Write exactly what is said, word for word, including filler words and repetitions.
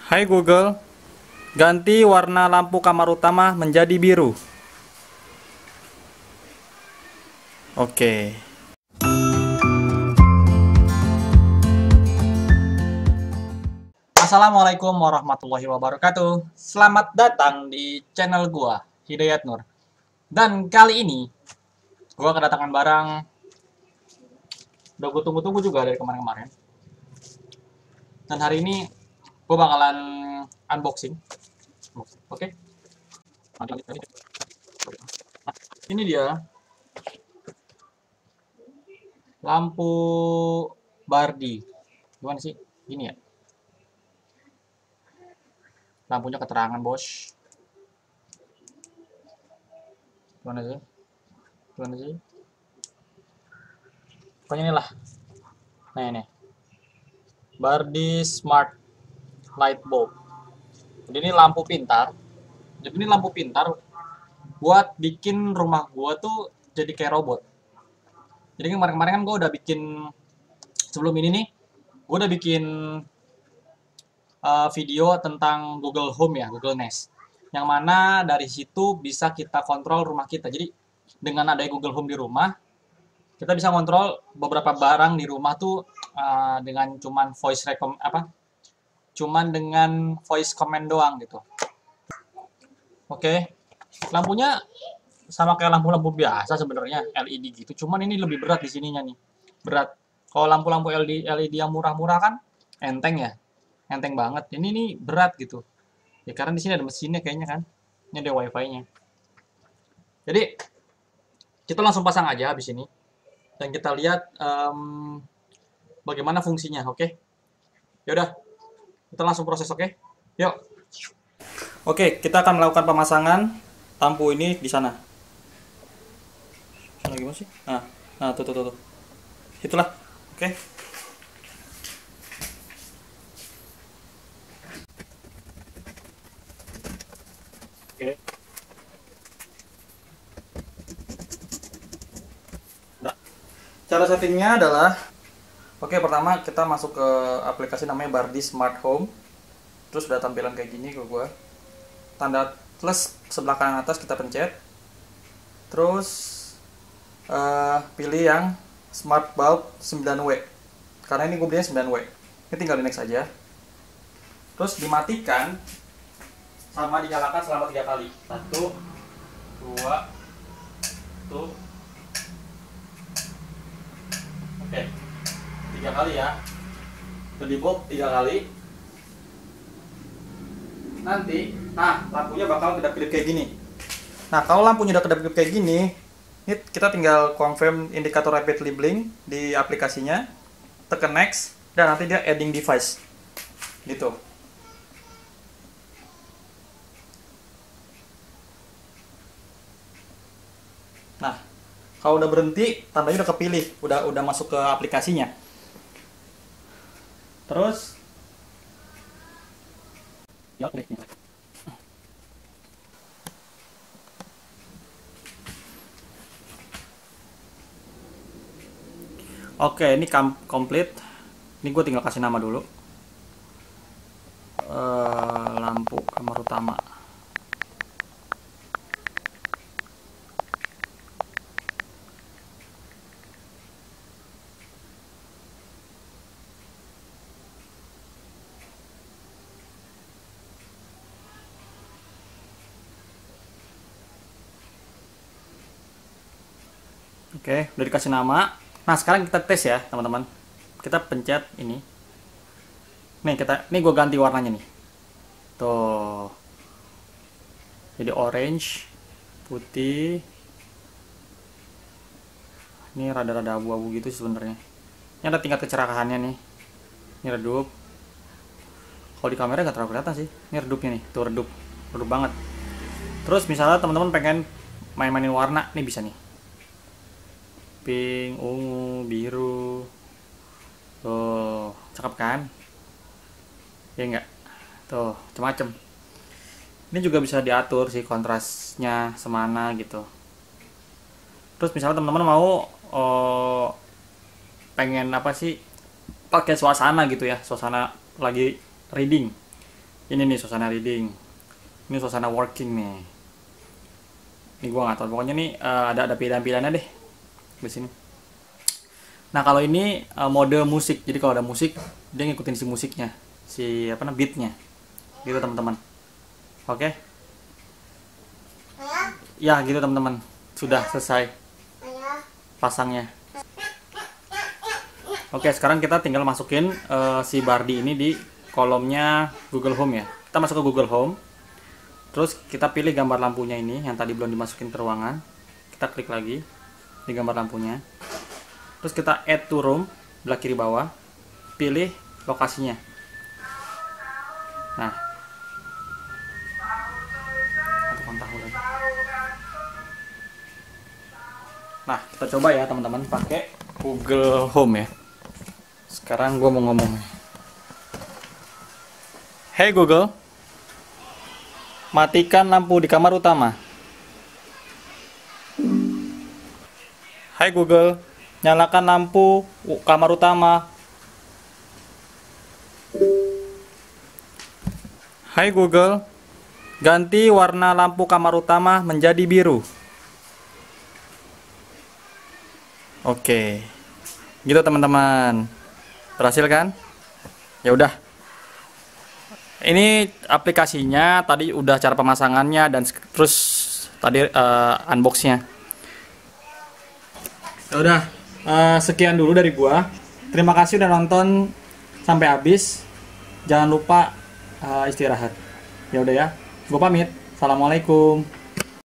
Hai Google, ganti warna lampu kamar utama menjadi biru. Oke. Assalamualaikum warahmatullahi wabarakatuh. Selamat datang di channel gua, Hidayat Nur. Dan kali ini gua kedatangan barang udah gue tunggu-tunggu juga dari kemarin-kemarin. Dan hari ini gua bakalan unboxing. Oke. Ini dia lampu Bardi. Gimana sih? Gini ya. Lampunya keterangan, bos. Gimana sih? Gimana sih? Pokoknya inilah. Nah ini. Bardi Smart Light Bulb. Jadi ini lampu pintar. Jadi ini lampu pintar buat bikin rumah gua tuh jadi kayak robot. Jadi kemarin-kemarin kan gua udah bikin sebelum ini nih, gua udah bikin uh, video tentang Google Home ya, Google Nest. Yang mana dari situ bisa kita kontrol rumah kita. Jadi dengan adanya Google Home di rumah, kita bisa kontrol beberapa barang di rumah tuh uh, dengan cuman voice recom apa? Cuman dengan voice command doang gitu. Oke. Lampunya sama kayak lampu-lampu biasa sebenarnya, L E D gitu. Cuman ini lebih berat di sininya nih. Berat. Kalau lampu-lampu L E D L E D yang murah-murah kan enteng ya. Enteng banget. Ini nih berat gitu. Ya karena di sini ada mesinnya kayaknya kan. Ini ada wifi-nya. Jadi kita langsung pasang aja habis ini. Dan kita lihat um, bagaimana fungsinya, oke? Okay? Yaudah, kita langsung proses, oke? Okay? Yuk. Oke, okay, kita akan melakukan pemasangan lampu ini di sana. Sana gimana sih? Nah, nah tuh tuh tuh. tuh. Itulah, oke? Okay. Oke. Okay. Cara settingnya adalah, oke okay, pertama kita masuk ke aplikasi namanya Bardi Smart Home. Terus udah tampilan kayak gini ke gua. Tanda plus sebelah kanan atas kita pencet. Terus uh, pilih yang Smart Bulb sembilan W. Karena ini gue belinya sembilan W. Ini tinggal di next aja. Terus dimatikan sama dinyalakan selama tiga kali. Satu, dua, tuh. Oke, tiga kali ya. Jadi bulb tiga kali. Nanti, nah lampunya bakal kedap-kedip kayak gini. Nah kalau lampunya udah kedap-kedip kayak gini, ini kita tinggal confirm indikator rapidly blink di aplikasinya, tekan next, dan nanti dia adding device, gitu. Nah kalau udah berhenti, tandanya udah kepilih, udah udah masuk ke aplikasinya. Terus ya, oke, ini komplit. Ini gue tinggal kasih nama dulu. Uh, lampu kamar utama. Oke, udah dikasih nama. Nah, sekarang kita tes ya, teman-teman. Kita pencet ini. Nih, kita ini gue ganti warnanya nih. Tuh. Jadi orange, putih. Ini rada-rada abu-abu gitu sebenarnya. Ini ada tingkat kecerahannya nih. Ini redup. Kalau di kamera nggak terlalu kelihatan sih. Ini redupnya nih, tuh redup. Redup banget. Terus misalnya teman-teman pengen main-mainin warna, nih bisa nih. Pink, ungu, biru. Tuh, cakep kan? Ya enggak? Tuh, macam-macam. Ini juga bisa diatur sih kontrasnya semana gitu. Terus misalnya teman-teman mau oh, pengen apa sih? Pakai suasana gitu ya, suasana lagi reading. Ini nih suasana reading. Ini suasana working nih. Ini gua nggak tahu. Pokoknya nih uh, ada ada pilihan-pilihannya deh di sini. Nah kalau ini uh, mode musik. Jadi kalau ada musik dia ngikutin si musiknya, si apa namanya beatnya, gitu teman-teman. Oke? Ya gitu teman-teman. Sudah selesai pasangnya. Oke, sekarang kita tinggal masukin uh, si Bardi ini di kolomnya Google Home ya. Kita masuk ke Google Home. Terus kita pilih gambar lampunya ini yang tadi belum dimasukin ke ruangan. Kita klik lagi di gambar lampunya. Terus kita add to room belah kiri bawah. Pilih lokasinya. Nah. Nah, kita coba ya teman-teman pakai Google Home ya. Sekarang gue mau ngomong. Hey Google, matikan lampu di kamar utama. Hai Google, nyalakan lampu kamar utama. Hai Google, ganti warna lampu kamar utama menjadi biru. Oke, gitu teman-teman. Berhasil kan? Ya udah. Ini aplikasinya tadi udah cara pemasangannya dan terus tadi uh, unboxnya. Ya udah, uh, sekian dulu dari gua. Terima kasih udah nonton sampai habis. Jangan lupa uh, istirahat. Ya udah ya. Gua pamit. Assalamualaikum.